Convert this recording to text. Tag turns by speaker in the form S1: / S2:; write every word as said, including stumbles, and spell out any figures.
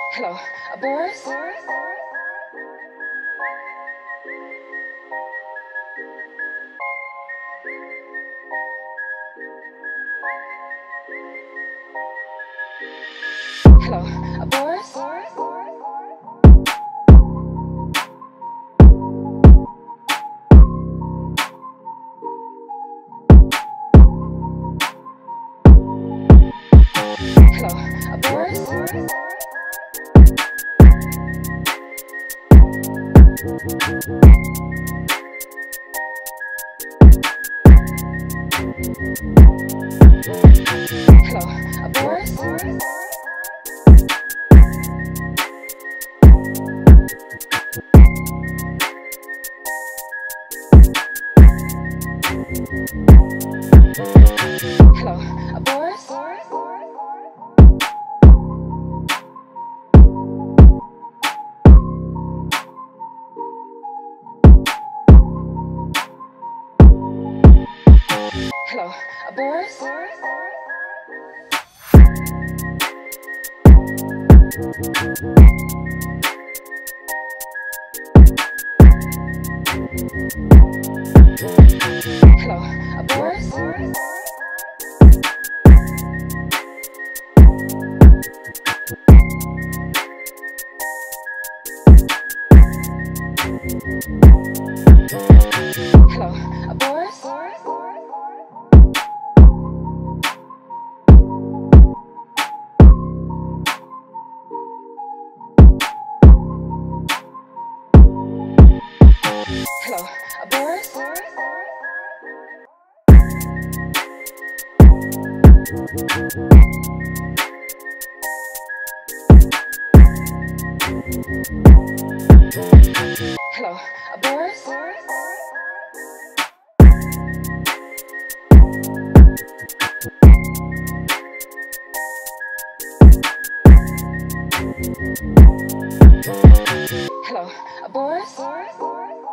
S1: Hello, uh, Boris? Hello, uh, Boris? Hello, uh, Boris? Hello, uh, Boris? Hello, uh, Boris? Hello, uh, Boris? Hello, uh, Boris? Hello, uh, Boris? Hello, uh, Boris? Hello, uh, Boris? Hello, uh, Boris?